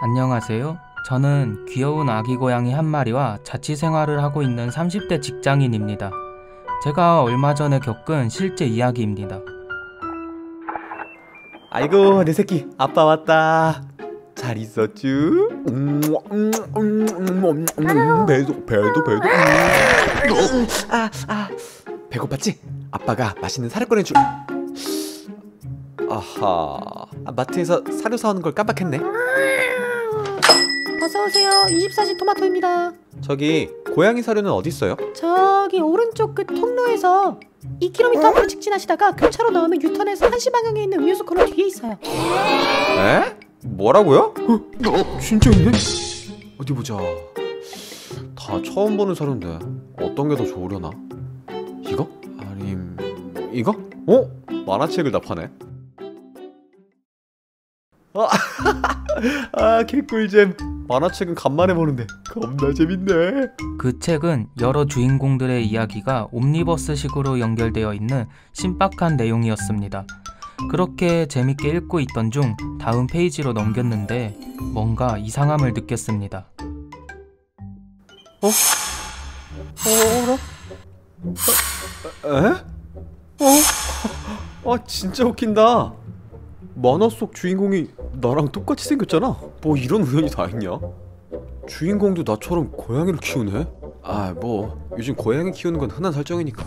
안녕하세요. 저는 귀여운 아기 고양이 한 마리와 자취 생활을 하고 있는 30대 직장인입니다. 제가 얼마 전에 겪은 실제 이야기입니다. 아이고 내 새끼 아빠 왔다. 잘 있었쥬? 배도 배고팠지? 아빠가 맛있는 사료 꺼내줄. 아하, 마트에서 사료 사오는 걸 깜빡했네. 어서오세요. 24시 토마토입니다. 저기 고양이 사료는 어디 있어요? 저기 오른쪽 끝 통로에서 2km 앞으로 직진하시다가 교차로 나오면 유턴해서 1시 방향에 있는 음료수 코너 뒤에 있어요. 에? 뭐라고요? 진짜 있네? 어디 보자. 다 처음 보는 사료인데 어떤 게 더 좋으려나? 이거? 아님 이거? 어? 만화책을 다 파네. 개꿀잼. 만화책은 간만에 보는데 겁나 재밌네. 그 책은 여러 주인공들의 이야기가 옴니버스식으로 연결되어 있는 신박한 내용이었습니다. 그렇게 재밌게 읽고 있던 중 다음 페이지로 넘겼는데 뭔가 이상함을 느꼈습니다. 진짜 웃긴다. 만화 속 주인공이 나랑 똑같이 생겼잖아. 뭐 이런 우연이 다 있냐? 주인공도 나처럼 고양이를 키우네? 뭐 요즘 고양이 키우는 건 흔한 설정이니까.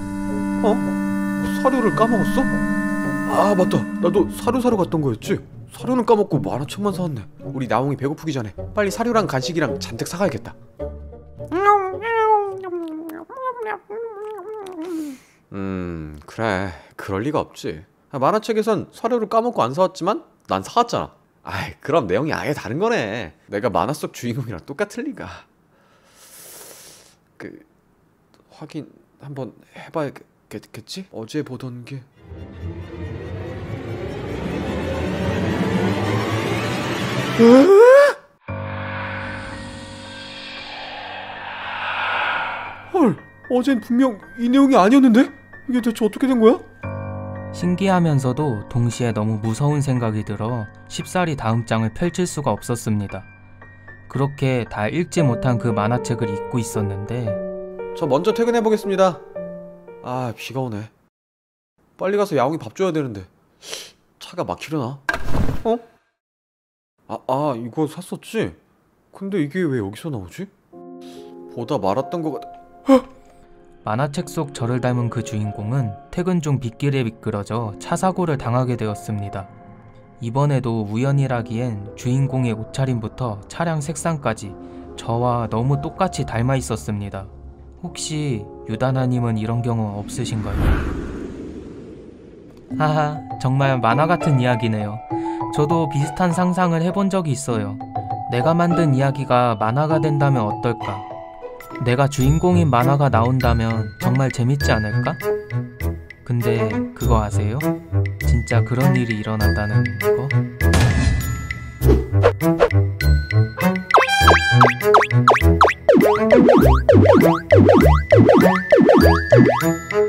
사료를 까먹었어? 맞다, 나도 사료 사러 갔던 거였지? 사료는 까먹고 만화책만 사왔네. 우리 나옹이 배고프기 전에 빨리 사료랑 간식이랑 잔뜩 사가야겠다. 그래, 그럴 리가 없지. 만화책에선 사료를 까먹고 안 사왔지만 난 사왔잖아. 그럼 내용이 아예 다른 거네. 내가 만화 속 주인공이랑 똑같을 리가. 확인 한번 해봐야겠지? 어제 보던 게... 헐, 어젠 분명 이 내용이 아니었는데? 이게 대체 어떻게 된 거야? 신기하면서도 동시에 너무 무서운 생각이 들어 쉽사리 다음 장을 펼칠 수가 없었습니다. 그렇게 다 읽지 못한 그 만화책을 읽고 있었는데 저 먼저 퇴근해보겠습니다. 비가 오네. 빨리 가서 야옹이 밥 줘야 되는데 차가 막히려나? 이거 샀었지? 근데 이게 왜 여기서 나오지? 보다 말았던 것 같아. 만화책 속 저를 닮은 그 주인공은 퇴근 중 빗길에 미끄러져 차 사고를 당하게 되었습니다. 이번에도 우연이라기엔 주인공의 옷차림부터 차량 색상까지 저와 너무 똑같이 닮아 있었습니다. 혹시 유다나님은 이런 경험 없으신가요? 하하, 정말 만화 같은 이야기네요. 저도 비슷한 상상을 해본 적이 있어요. 내가 만든 이야기가 만화가 된다면 어떨까? 내가 주인공인 만화가 나온다면 정말 재밌지 않을까? 근데 그거 아세요? 진짜 그런 일이 일어난다는 거?